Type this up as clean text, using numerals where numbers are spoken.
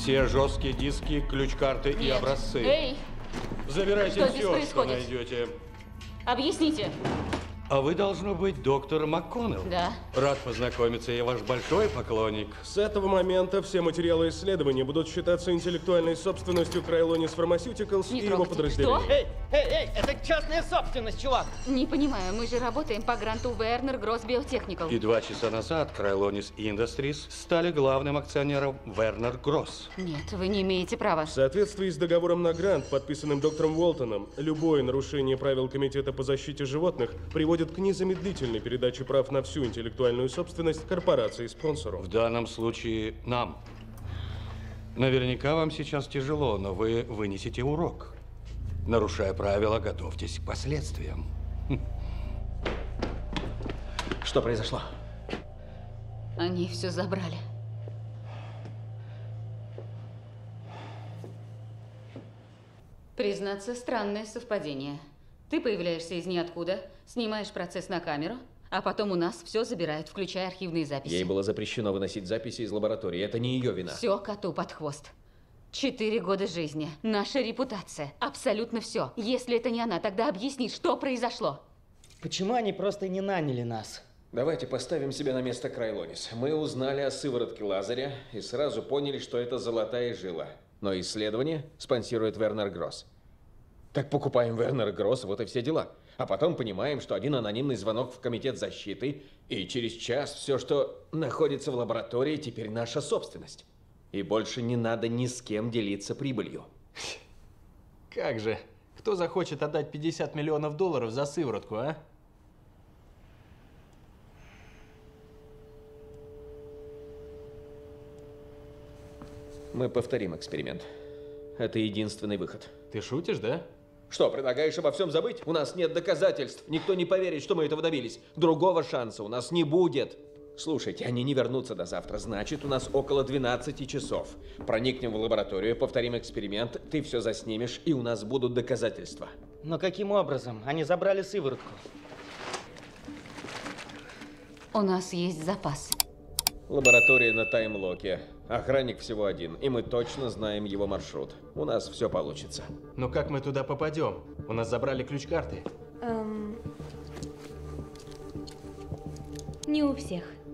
Все жесткие диски, ключ-карты и Нет. образцы. Эй, Забирайте что здесь все, что происходит? найдете. объясните. А вы, должно быть, доктор МакКоннелл. Да. Рад познакомиться, я ваш большой поклонник. С этого момента все материалы исследования будут считаться интеллектуальной собственностью Крайлонис Pharmaceuticals Не и его трогайте. подразделений. Что? Эй, это частная собственность, чувак! Не понимаю, мы же работаем по гранту Werner Gross Biotechnical. И 2 часа назад Крайлонис Industries стали главным акционером Werner Gross. Нет, вы не имеете права. В соответствии с договором на грант, подписанным доктором Уолтоном, любое нарушение правил Комитета по защите животных приводит к незамедлительной передаче прав на всю интеллектуальную собственность корпорации-спонсору. В данном случае нам. Наверняка вам сейчас тяжело, но вы вынесете урок. Нарушая правила, готовьтесь к последствиям. Что произошло? Они все забрали. Признаться, странное совпадение. Ты появляешься из ниоткуда, снимаешь процесс на камеру, а потом у нас все забирают, включая архивные записи. Ей было запрещено выносить записи из лаборатории. Это не ее вина. Все коту под хвост. 4 года жизни, наша репутация, абсолютно все. Если это не она, тогда объясни, что произошло. Почему они просто не наняли нас? Давайте поставим себя на место Крайлонис. Мы узнали о сыворотке Лазаря и сразу поняли, что это золотая жила. Но исследование спонсирует Werner Gross. Так покупаем Werner Gross, вот и все дела. А потом понимаем, что один анонимный звонок в комитет защиты, и через час все, что находится в лаборатории, теперь наша собственность. И больше не надо ни с кем делиться прибылью. Как же? Кто захочет отдать 50 миллионов долларов за сыворотку, а? Мы повторим эксперимент. Это единственный выход. Ты шутишь, да? Что, предлагаешь обо всем забыть? У нас нет доказательств. Никто не поверит, что мы этого добились. Другого шанса у нас не будет. Слушайте, они не вернутся до завтра. Значит, у нас около 12 часов. Проникнем в лабораторию, повторим эксперимент, ты все заснимешь, и у нас будут доказательства. Но каким образом? Они забрали сыворотку. У нас есть запас. Лаборатория на таймлоке. Охранник всего один, и мы точно знаем его маршрут. У нас все получится. Но как мы туда попадем? У нас забрали ключ-карты. Не у всех.